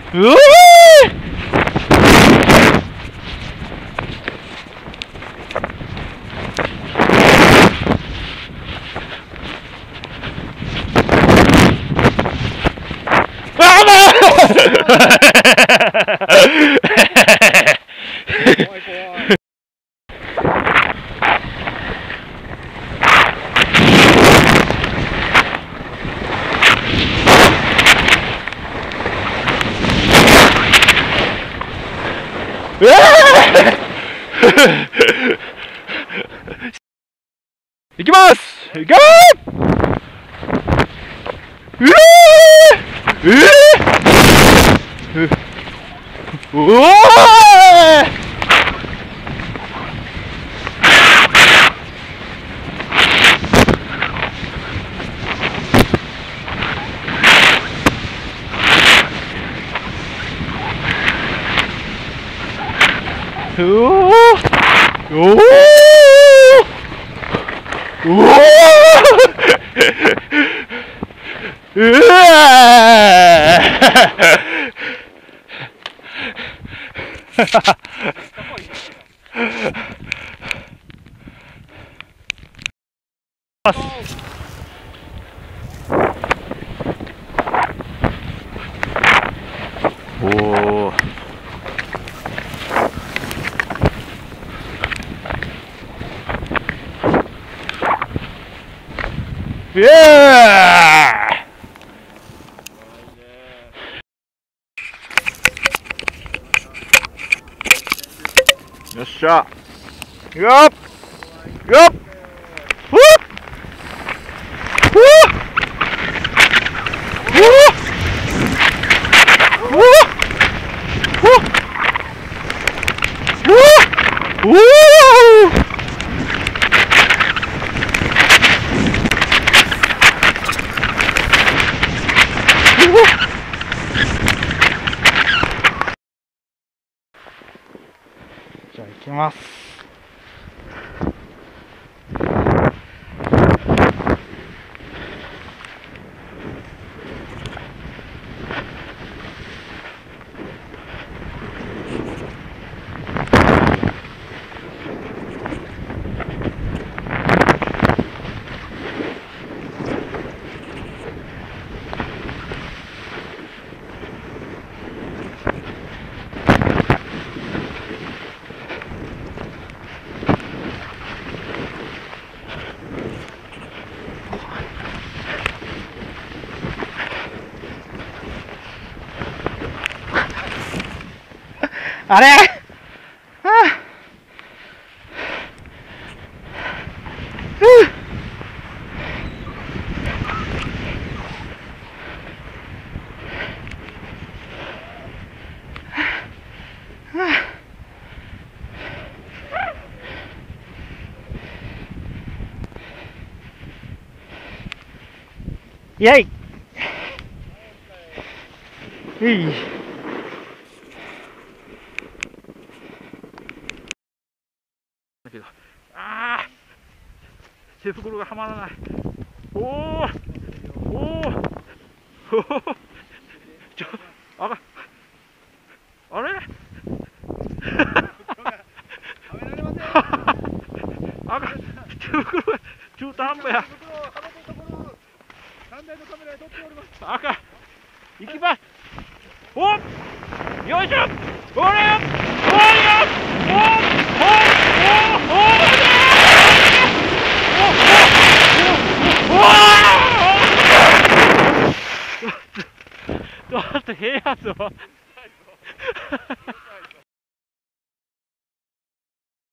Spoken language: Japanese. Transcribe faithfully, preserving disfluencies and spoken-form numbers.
うおーいきます。いけー。うえー、えー、うおー。おおおおおおうわおおイエーイ。よっしゃ。よっよっふっふっふっふっふっおおじゃあ行きます。あれはあイェイいいだけど、ああ手袋がはまらない。おおおおちょあらあれあか手袋が中途半端や。あか行きます。およいしょおれよおれよおおおおおおちょっと平圧を